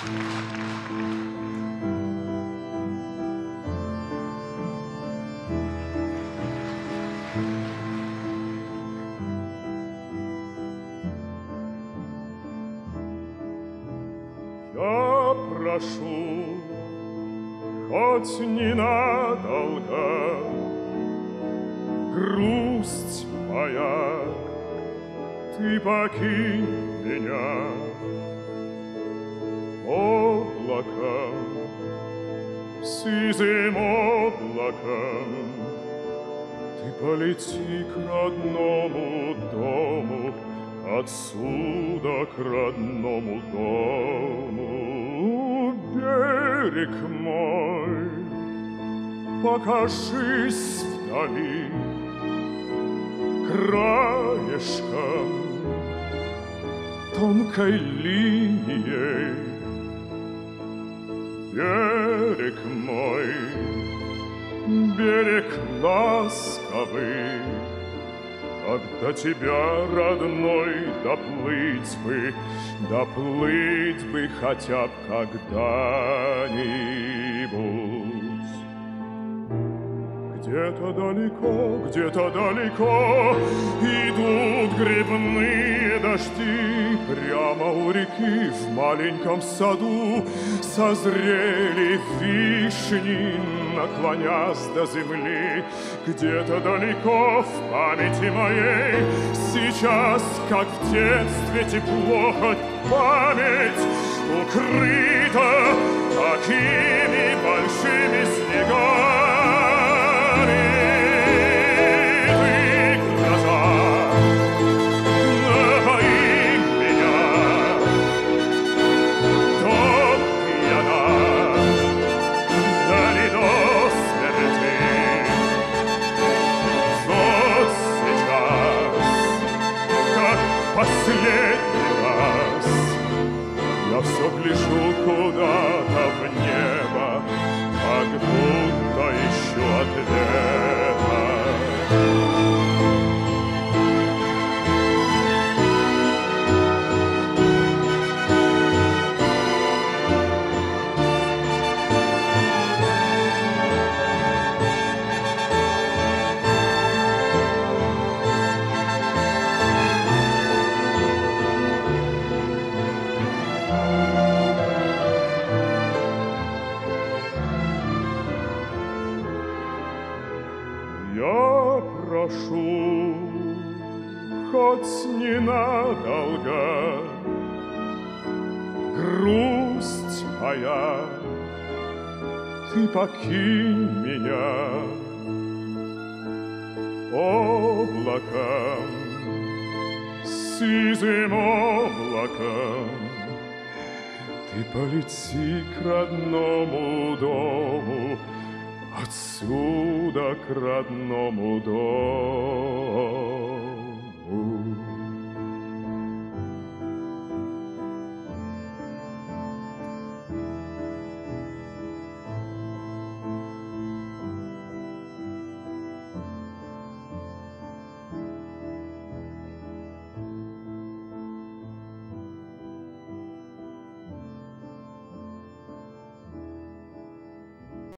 Я прошу, хоть ненадолго, грусть моя, ты покинь меня. Облаком, сизым облаком, ты полети к родному дому, отсюда к родному дому. Берег мой, покажись вдали краешком, тонкой линией. Берег мой, берег ласковый, когда тебя, родной, доплыть бы хотя б когда-нибудь. Где-то далеко идут грибные дожди. Прямо у реки в маленьком саду созрели вишни, наклонясь до земли. Где-то далеко в памяти моей сейчас, как в детстве, тепло, хоть память укрыта такими большими снегами. Последний раз я все гляжу куда-то в небо, как будто ищу ответа. Я прошу, хоть ненадолго, грусть моя, ты покинь меня. Облаком, сизым облаком, ты полети к родному дому, отсюда к родному дому.